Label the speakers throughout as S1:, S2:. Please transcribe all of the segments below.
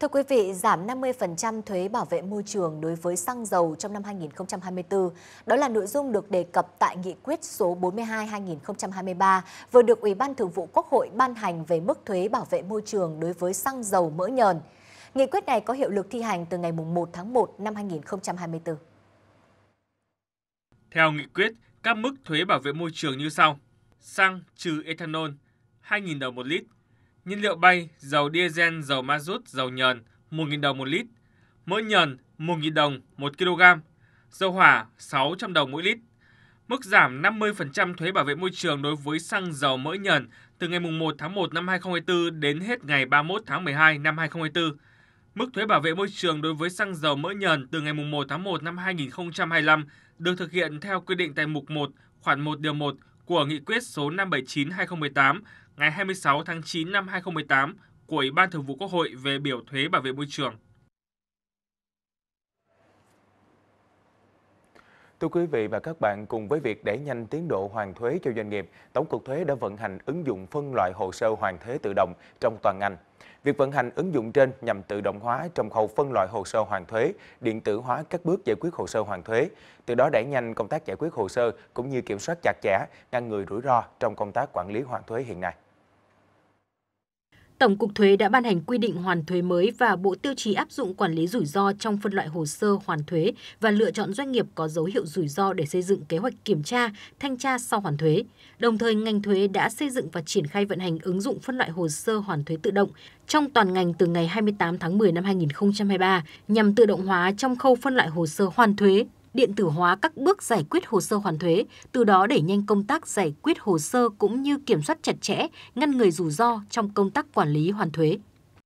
S1: Thưa quý vị, giảm 50% thuế bảo vệ môi trường đối với xăng dầu trong năm 2024. Đó là nội dung được đề cập tại Nghị quyết số 42/2023 vừa được Ủy ban Thường vụ Quốc hội ban hành về mức thuế bảo vệ môi trường đối với xăng dầu mỡ nhờn. Nghị quyết này có hiệu lực thi hành từ ngày 1 tháng 1 năm 2024.
S2: Theo nghị quyết, các mức thuế bảo vệ môi trường như sau: xăng trừ ethanol 2.000 đồng một lít, nhiên liệu bay, dầu diesel, dầu ma rút, dầu nhờn 1.000 đồng một lít, mỡ nhờn 1.000 đồng 1 kg, dầu hỏa 600 đồng mỗi lít. Mức giảm 50% thuế bảo vệ môi trường đối với xăng dầu mỡ nhờn từ ngày 1 tháng 1 năm 2024 đến hết ngày 31 tháng 12 năm 2024. Mức thuế bảo vệ môi trường đối với xăng dầu mỡ nhờn từ ngày 1 tháng 1 năm 2025 được thực hiện theo quy định tại mục 1, khoản 1 điều 1 của Nghị quyết số 579/2018 ngày 26 tháng 9 năm 2018 của Ủy ban Thường vụ Quốc hội về biểu thuế bảo vệ môi trường.
S3: Thưa quý vị và các bạn, cùng với việc đẩy nhanh tiến độ hoàn thuế cho doanh nghiệp, Tổng cục Thuế đã vận hành ứng dụng phân loại hồ sơ hoàn thuế tự động trong toàn ngành. Việc vận hành ứng dụng trên nhằm tự động hóa trong khâu phân loại hồ sơ hoàn thuế, điện tử hóa các bước giải quyết hồ sơ hoàn thuế, từ đó đẩy nhanh công tác giải quyết hồ sơ cũng như kiểm soát chặt chẽ, ngăn ngừa rủi ro trong công tác quản lý hoàn thuế hiện nay.
S4: Tổng cục Thuế đã ban hành quy định hoàn thuế mới và bộ tiêu chí áp dụng quản lý rủi ro trong phân loại hồ sơ hoàn thuế và lựa chọn doanh nghiệp có dấu hiệu rủi ro để xây dựng kế hoạch kiểm tra, thanh tra sau hoàn thuế. Đồng thời, ngành thuế đã xây dựng và triển khai vận hành ứng dụng phân loại hồ sơ hoàn thuế tự động trong toàn ngành từ ngày 28 tháng 10 năm 2023 nhằm tự động hóa trong khâu phân loại hồ sơ hoàn thuế, điện tử hóa các bước giải quyết hồ sơ hoàn thuế, từ đó đẩy nhanh công tác giải quyết hồ sơ cũng như kiểm soát chặt chẽ, ngăn ngừa rủi ro trong công tác quản lý hoàn thuế.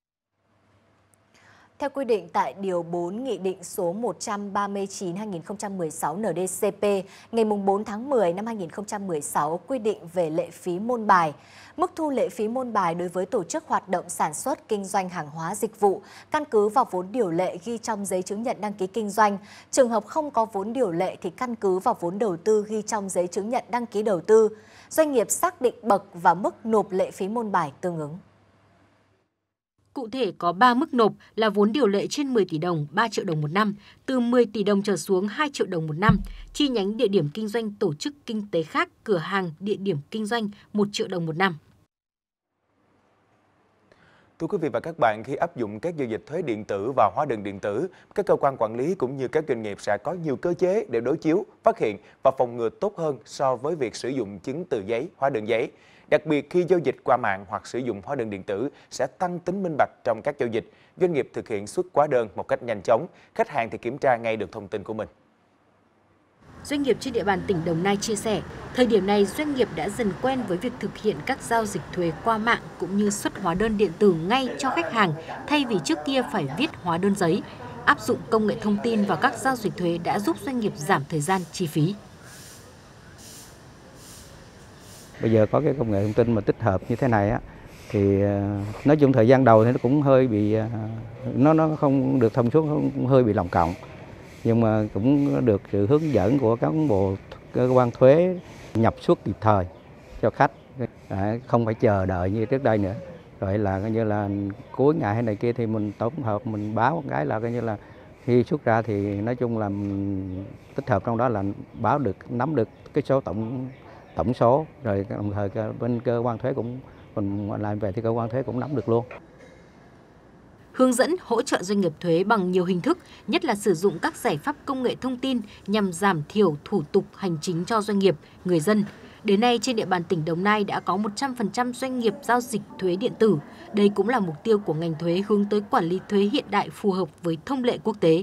S1: Theo quy định tại Điều 4 Nghị định số 139/2016 NĐ-CP ngày 4 tháng 10 năm 2016 quy định về lệ phí môn bài. Mức thu lệ phí môn bài đối với tổ chức hoạt động sản xuất, kinh doanh hàng hóa dịch vụ căn cứ vào vốn điều lệ ghi trong giấy chứng nhận đăng ký kinh doanh. Trường hợp không có vốn điều lệ thì căn cứ vào vốn đầu tư ghi trong giấy chứng nhận đăng ký đầu tư. Doanh nghiệp xác định bậc và mức nộp lệ phí môn bài tương ứng.
S4: Cụ thể có 3 mức nộp là vốn điều lệ trên 10 tỷ đồng 3 triệu đồng một năm, từ 10 tỷ đồng trở xuống 2 triệu đồng một năm, chi nhánh địa điểm kinh doanh tổ chức kinh tế khác, cửa hàng, địa điểm kinh doanh 1 triệu đồng một năm.
S3: Thưa quý vị và các bạn, khi áp dụng các giao dịch thuế điện tử và hóa đơn điện tử, các cơ quan quản lý cũng như các doanh nghiệp sẽ có nhiều cơ chế để đối chiếu, phát hiện và phòng ngừa tốt hơn so với việc sử dụng chứng từ giấy, hóa đơn giấy. Đặc biệt khi giao dịch qua mạng hoặc sử dụng hóa đơn điện tử sẽ tăng tính minh bạch trong các giao dịch, doanh nghiệp thực hiện xuất hóa đơn một cách nhanh chóng, khách hàng thì kiểm tra ngay được thông tin của mình.
S4: Doanh nghiệp trên địa bàn tỉnh Đồng Nai chia sẻ, thời điểm này doanh nghiệp đã dần quen với việc thực hiện các giao dịch thuế qua mạng cũng như xuất hóa đơn điện tử ngay cho khách hàng thay vì trước kia phải viết hóa đơn giấy. Áp dụng công nghệ thông tin vào các giao dịch thuế đã giúp doanh nghiệp giảm thời gian, chi phí.
S5: Bây giờ có cái công nghệ thông tin mà tích hợp như thế này á, thì nói chung thời gian đầu thì nó cũng hơi bị, nó không được thông suốt, cũng hơi bị lỏng cọng. Nhưng mà cũng được sự hướng dẫn của các cán bộ cơ quan thuế nhập xuất kịp thời cho khách, không phải chờ đợi như trước đây nữa. Rồi là coi như là cuối ngày hay này kia thì mình tổng hợp mình báo một cái là coi như là khi xuất ra thì nói chung là tích hợp trong đó là báo được, nắm được cái số tổng số, rồi đồng thời bên cơ quan thuế cũng mình làm về thì cơ quan thuế cũng nắm được luôn.
S4: Hướng dẫn hỗ trợ doanh nghiệp thuế bằng nhiều hình thức, nhất là sử dụng các giải pháp công nghệ thông tin nhằm giảm thiểu thủ tục hành chính cho doanh nghiệp, người dân. Đến nay, trên địa bàn tỉnh Đồng Nai đã có 100% doanh nghiệp giao dịch thuế điện tử. Đây cũng là mục tiêu của ngành thuế hướng tới quản lý thuế hiện đại phù hợp với thông lệ quốc tế.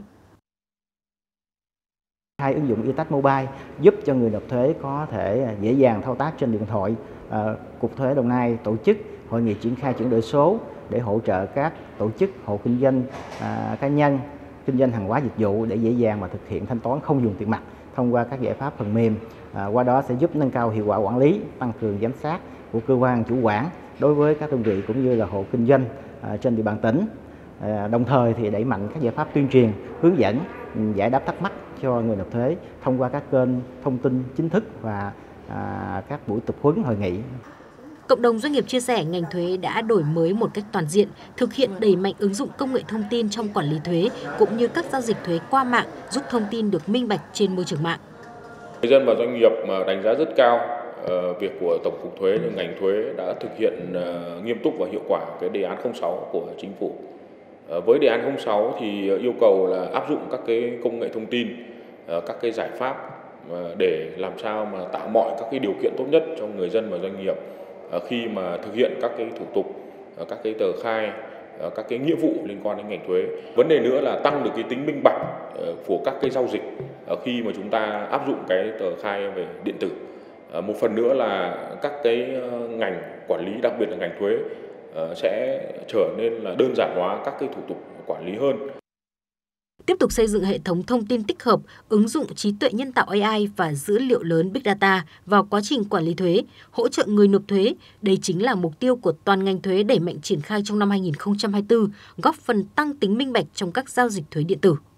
S6: Hai ứng dụng eTax Mobile giúp cho người nộp thuế có thể dễ dàng thao tác trên điện thoại. Cục Thuế Đồng Nai tổ chức hội nghị triển khai chuyển đổi số để hỗ trợ các tổ chức, hộ kinh doanh, cá nhân, kinh doanh hàng hóa dịch vụ để dễ dàng mà thực hiện thanh toán không dùng tiền mặt thông qua các giải pháp phần mềm. Qua đó sẽ giúp nâng cao hiệu quả quản lý, tăng cường giám sát của cơ quan chủ quản đối với các đơn vị cũng như là hộ kinh doanh trên địa bàn tỉnh. Đồng thời thì đẩy mạnh các giải pháp tuyên truyền, hướng dẫn, giải đáp thắc mắc cho người nộp thuế thông qua các kênh thông tin chính thức và các buổi tập huấn, hội nghị.
S4: Cộng đồng doanh nghiệp chia sẻ ngành thuế đã đổi mới một cách toàn diện, thực hiện đẩy mạnh ứng dụng công nghệ thông tin trong quản lý thuế cũng như các giao dịch thuế qua mạng, giúp thông tin được minh bạch trên môi trường mạng.
S7: Người dân và doanh nghiệp đánh giá rất cao việc của Tổng cục Thuế, ngành thuế đã thực hiện nghiêm túc và hiệu quả cái đề án 06 của chính phủ. Với đề án 06 thì yêu cầu là áp dụng các cái công nghệ thông tin, các cái giải pháp để làm sao mà tạo mọi các cái điều kiện tốt nhất cho người dân và doanh nghiệp khi mà thực hiện các cái thủ tục, các cái tờ khai, các cái nghĩa vụ liên quan đến ngành thuế. Vấn đề nữa là tăng được cái tính minh bạch của các cái giao dịch khi mà chúng ta áp dụng cái tờ khai về điện tử. Một phần nữa là các cái ngành quản lý, đặc biệt là ngành thuế sẽ trở nên là đơn giản hóa các cái thủ tục quản lý hơn.
S4: Tiếp tục xây dựng hệ thống thông tin tích hợp, ứng dụng trí tuệ nhân tạo AI và dữ liệu lớn Big Data vào quá trình quản lý thuế, hỗ trợ người nộp thuế. Đây chính là mục tiêu của toàn ngành thuế đẩy mạnh triển khai trong năm 2024, góp phần tăng tính minh bạch trong các giao dịch thuế điện tử.